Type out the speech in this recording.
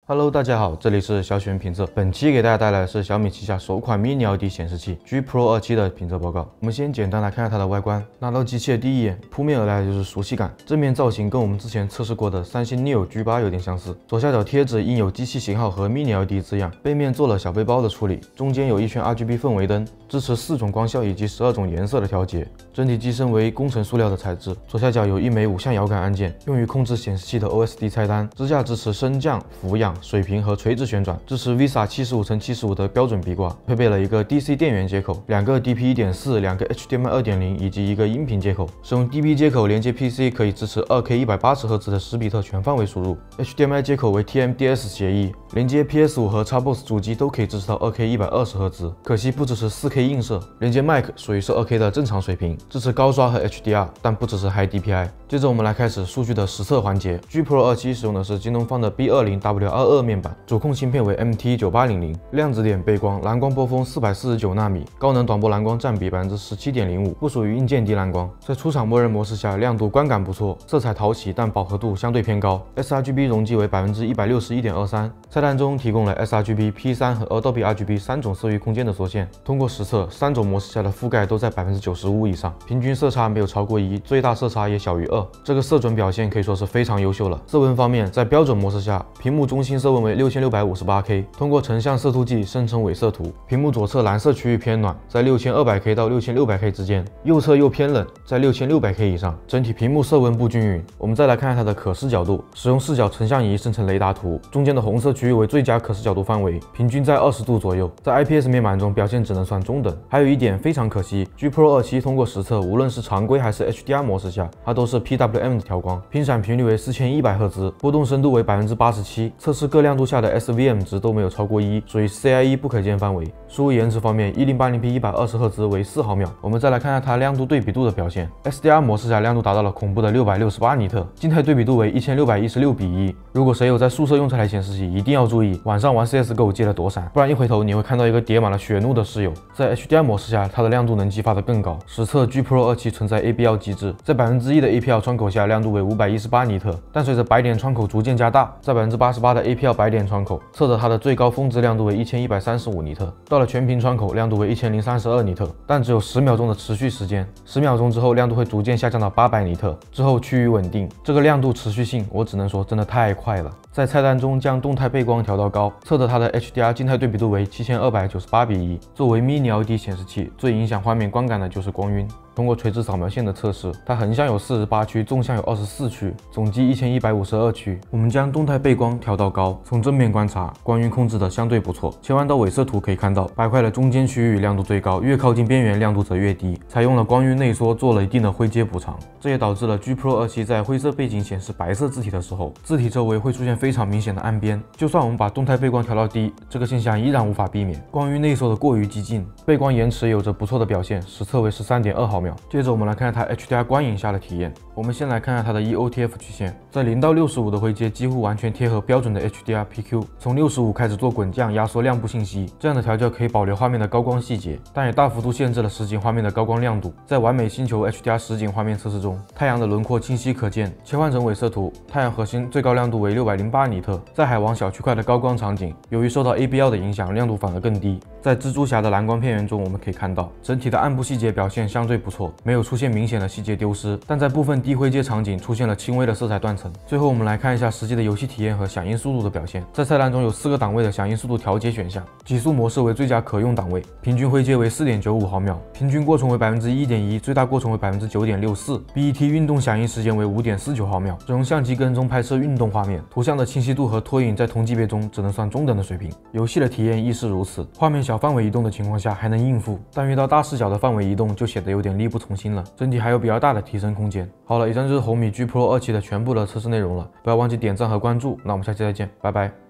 Hello， 大家好，这里是小选评测。本期给大家带来的是小米旗下首款 Mini LED 显示器 G Pro 27的评测报告。我们先简单来看看它的外观。拿到机器的第一眼，扑面而来的就是熟悉感。正面造型跟我们之前测试过的三星 Neo G8 有点相似。左下角贴纸印有机器型号和 Mini LED 字样，背面做了小背包的处理，中间有一圈 RGB 氛围灯，支持4种光效以及12种颜色的调节。整体机身为工程塑料的材质。左下角有一枚5项摇杆按键，用于控制显示器的 OSD 菜单。支架支持升降、俯仰、水平和垂直旋转，支持 VISA 75×75的标准壁挂，配备了一个 DC 电源接口、2个 DP 1.4、2个 HDMI 2.0以及一个音频接口。使用 DP 接口连接 PC 可以支持 2K 180Hz 的10比特全范围输入。HDMI 接口为 TMDS 协议，连接 PS5 和 Xbox 主机都可以支持到 2K 120Hz， 可惜不支持 4K 映射。连接 Mic 属于是 2K 的正常水平，支持高刷和 HDR， 但不支持 High DPI。接着我们来开始数据的实测环节。G Pro 27使用的是京东方的 B20W22 面板，主控芯片为 MT9800， 量子点背光，蓝光波峰449纳米，高能短波蓝光占比 17.05%， 不属于硬件低蓝光。在出厂默认模式下，亮度观感不错，色彩讨喜，但饱和度相对偏高。sRGB 容积为 161.23%。菜单中提供了 sRGB、P3 和 Adobe RGB 3种色域空间的缩限。通过实测，3种模式下的覆盖都在 95% 以上，平均色差没有超过1，最大色差也小于2，这个色准表现可以说是非常优秀了。色温方面，在标准模式下，屏幕中心色温为 6658K， 通过成像色图计生成伪色图。屏幕左侧蓝色区域偏暖，在 6200K 到 6600K 之间，右侧又偏冷，在 6600K 以上。整体屏幕色温不均匀。我们再来看看它的可视角度，使用视角成像仪生成雷达图，中间的红色区域为最佳可视角度范围，平均在20度左右。在 IPS 面板中表现只能算中等。还有一点非常可惜 ，G Pro 27通过实测，无论是常规还是 HDR 模式下，它都是 PWM 的调光，频闪频率为4100Hz， 波动深度为 87%， 测试各亮度下的 SVM 值都没有超过1，属于 CIE 不可见范围。输入延迟方面 ，1080p 120Hz 为4毫秒。我们再来看看它亮度对比度的表现。SDR 模式下亮度达到了恐怖的668尼特，静态对比度为1616:1。如果谁有在宿舍用这台显示器，一定要注意晚上玩 CSGO 记得躲闪，不然一回头你会看到一个叠满了血怒的室友。在 HDR 模式下，它的亮度能激发得更高。实测 G Pro 27存在 APL 机制，在1%的 APL 窗口下亮度为518尼特，但随着白点窗口逐渐加大，在88%的 APL 白点窗口，测得它的最高峰值亮度为1135尼特。到了全屏窗口，亮度为1032尼特，但只有10秒钟的持续时间，10秒钟之后亮度会逐渐下降到800尼特，之后趋于稳定。这个亮度持续性，我只能说真的太快了。在菜单中将动态背光调到高，测得它的 HDR 静态对比度为7298:1。作为 Mini LED 显示器，最影响画面观感的就是光晕。通过垂直扫描线的测试，它横向有48区，纵向有24区，总计1152区。我们将动态背光调到高，从正面观察，光晕控制的相对不错。切换到伪色图可以看到，白块的中间区域亮度最高，越靠近边缘亮度则越低。采用了光晕内缩，做了一定的灰阶补偿，这也导致了 G Pro 27在灰色背景显示白色字体的时候，字体周围会出现非常明显的暗边。就算我们把动态背光调到低，这个现象依然无法避免。光晕内缩的过于激进，背光延迟有着不错的表现，实测为13.2毫秒。接着我们来看看它 HDR 光影下的体验。我们先来看看它的 eOTF 曲线，在0到65的灰阶几乎完全贴合标准的 HDR PQ， 从65开始做滚降压缩亮部信息，这样的调教可以保留画面的高光细节，但也大幅度限制了实景画面的高光亮度。在完美星球 HDR 实景画面测试中，太阳的轮廓清晰可见。切换成伪色图，太阳核心最高亮度为608尼特，在海王小区块的高光场景，由于受到 ABL 的影响，亮度反而更低。在蜘蛛侠的蓝光片源中，我们可以看到整体的暗部细节表现相对不错，没有出现明显的细节丢失，但在部分低灰阶场景出现了轻微的色彩断层。最后我们来看一下实际的游戏体验和响应速度的表现。在菜单中有4个档位的响应速度调节选项，极速模式为最佳可用档位，平均灰阶为 4.95毫秒，平均过重为 1.1%， 最大过重为 9.64%。BET 运动响应时间为 5.49毫秒，只用相机跟踪拍摄运动画面，图像的清晰度和拖影在同级别中只能算中等的水平。游戏的体验亦是如此，画面小范围移动的情况下还能应付，但遇到大视角的范围移动就显得有点力不从心了，整体还有比较大的提升空间。好了，以上就是红米 G Pro 27的全部的测试内容了，不要忘记点赞和关注，那我们下期再见，拜拜。